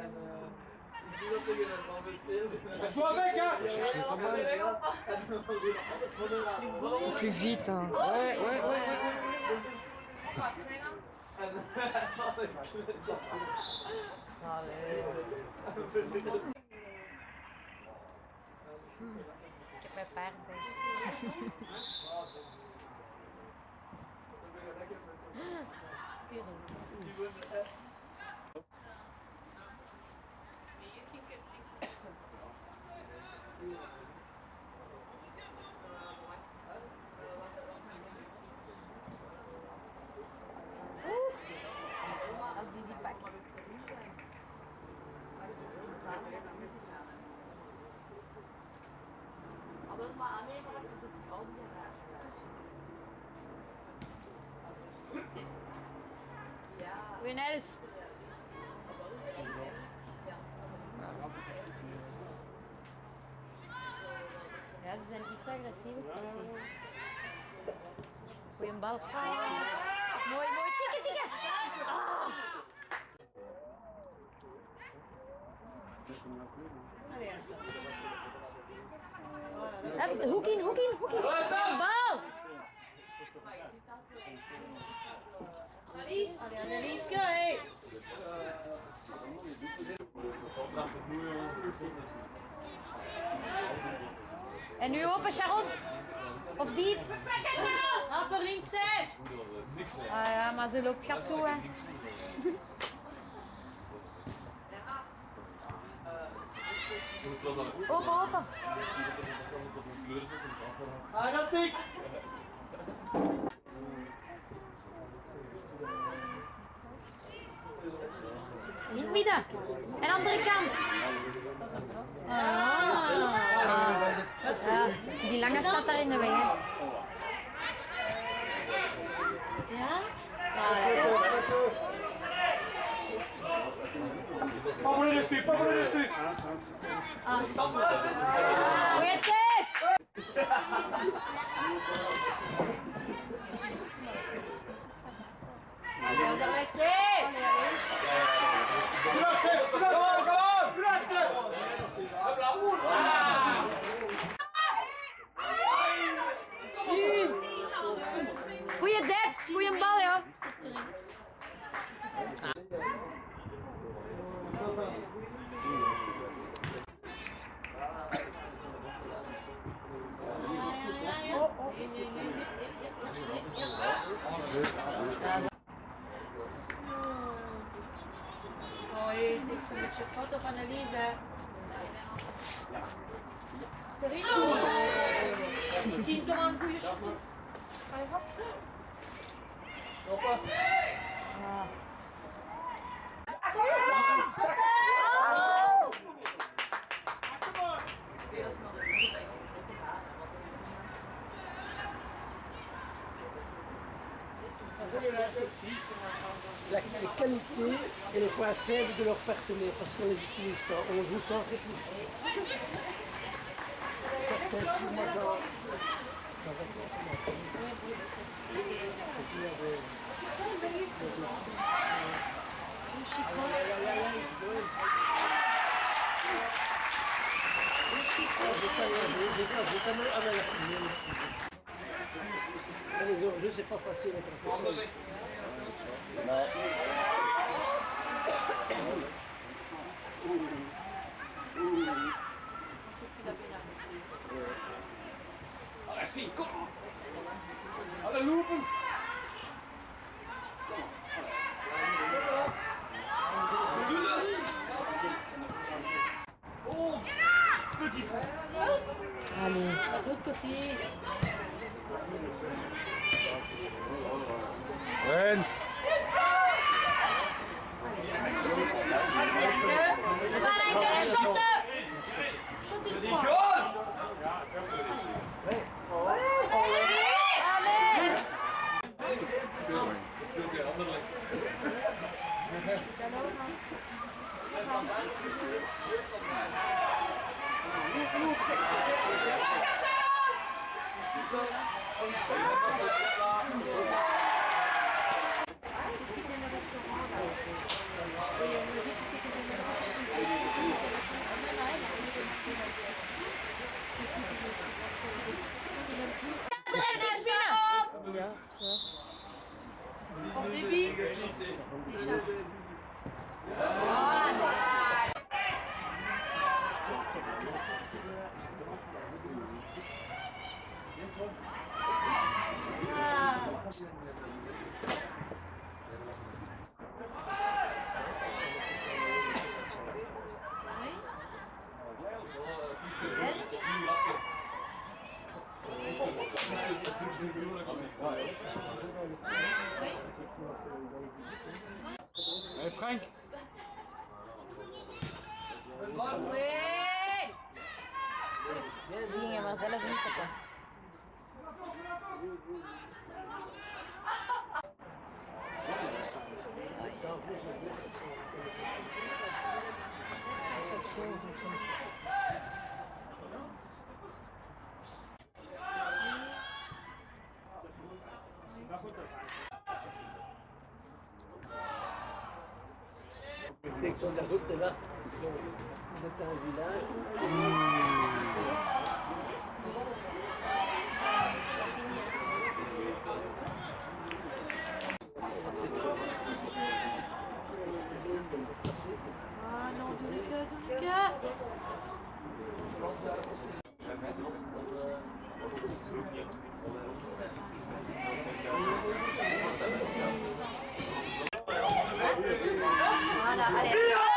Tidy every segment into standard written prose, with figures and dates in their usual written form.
Joue avec, hein! Plus vite, hein. Ouais. Que me perde. Als die pakt. Aber mal annehmen, dass das jetzt auch nicht ja. Wie Nels? Ja, ze zijn iets agressiever precies. Goeie bal. Mooi, tikken! Ah! Hoek in! Bal! Annelies, hey! En nu open, Sharon! Of diep? Help er links zijn! Ah ja, maar ze loopt gat toe, hè. Open! Ah, dat is niks! Niet midden. En andere kant. Ja, die lange staat daar in de weg. Hè. Ja? Pas pour le dessus! Goeie test! Ja, daar ligt hij! Goeie deps, goeie bal, joh. Hoi, dit is een beetje foto van Elise. Steriel? Je ziet toch een goede shot. Les qualités et les points faibles de leurs partenaires parce qu'on les utilise pas, on joue sans réfléchir. Ça c'est sur moi dans... Les hors-jeux, c'est pas facile avec un personne. Allez, si, kom! Allez, lopen! Doe dat! Oh! Petit! Allez. De l'autre côté. Rens! We gaan eigenlijk shotten! Shot une fois. Allez. Allez, Frank. Vinha, mas ela vem pra cá. Dès que sur la route, là, vous êtes un village. Ah non, Dominica. Voilà, allez.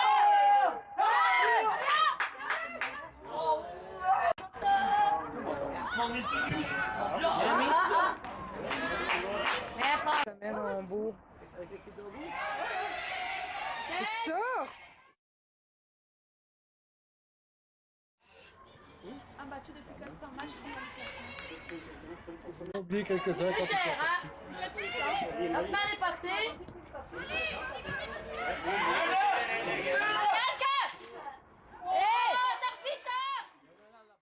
Mais fort. Ça met mon bout. C'est ça! Ah bah tu depuis 400 matchs, On a oublié quelques-uns quand ils sont cher, partis. hein? La semaine est passée.